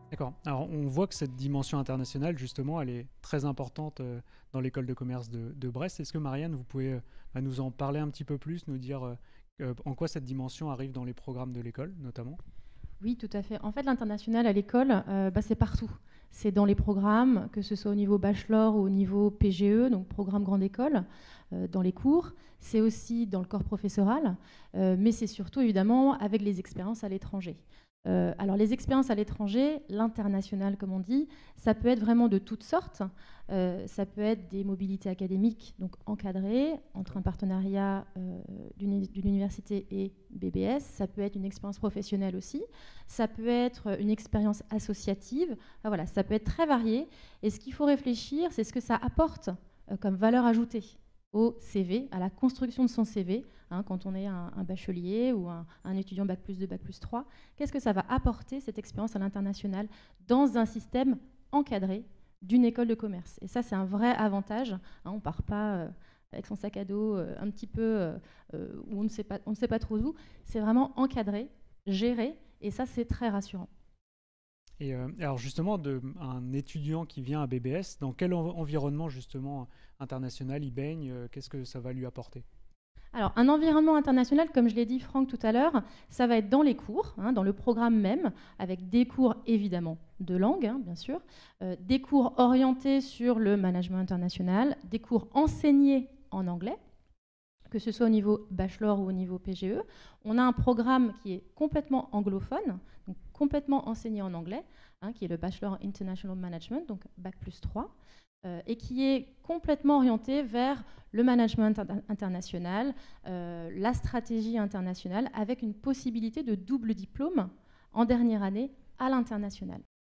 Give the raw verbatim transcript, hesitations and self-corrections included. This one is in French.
D'accord. Alors, on voit que cette dimension internationale, justement, elle est très importante euh, dans l'école de commerce de, de Brest. Est-ce que, Marianne, vous pouvez euh, bah, nous en parler un petit peu plus, nous dire euh, euh, en quoi cette dimension arrive dans les programmes de l'école, notamment? Oui, tout à fait. En fait, l'international à l'école, euh, bah, c'est partout. C'est dans les programmes, que ce soit au niveau bachelor ou au niveau P G E, donc programme grande école, euh, dans les cours. C'est aussi dans le corps professoral, euh, mais c'est surtout évidemment avec les expériences à l'étranger. Euh, alors les expériences à l'étranger, l'international comme on dit, ça peut être vraiment de toutes sortes. Euh, ça peut être des mobilités académiques, donc encadrées, entre un partenariat euh, d'une université et B B S. Ça peut être une expérience professionnelle aussi. Ça peut être une expérience associative. Enfin, voilà, ça peut être très varié. Et ce qu'il faut réfléchir, c'est ce que ça apporte euh, comme valeur ajoutée au C V, à la construction de son C V, hein, quand on est un, un bachelier ou un, un étudiant bac plus deux, bac plus trois. Qu'est-ce que ça va apporter, cette expérience à l'international, dans un système encadré d'une école de commerce? Et ça, c'est un vrai avantage. Hein, on ne part pas euh, avec son sac à dos euh, un petit peu euh, où on ne sait pas, on ne sait pas trop où. C'est vraiment encadré, géré, et ça, c'est très rassurant. Et euh, alors justement, de, un étudiant qui vient à B B S, dans quel en- environnement justement international il baigne? euh, Qu'est-ce que ça va lui apporter? Alors, un environnement international, comme je l'ai dit, Franck, tout à l'heure, ça va être dans les cours, hein, dans le programme même, avec des cours évidemment de langue, hein, bien sûr, euh, des cours orientés sur le management international, des cours enseignés en anglais, que ce soit au niveau bachelor ou au niveau P G E. On a un programme qui est complètement anglophone, donc complètement enseigné en anglais, hein, qui est le Bachelor International Management, donc bac plus trois, euh, et qui est complètement orienté vers le management inter international, euh, la stratégie internationale, avec une possibilité de double diplôme en dernière année à l'international.